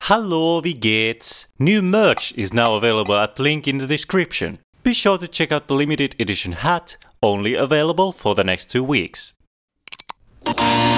Hallå, wie geht's? New merch is now available at link in the description. Be sure to check out the limited edition hat, only available for the next 2 weeks.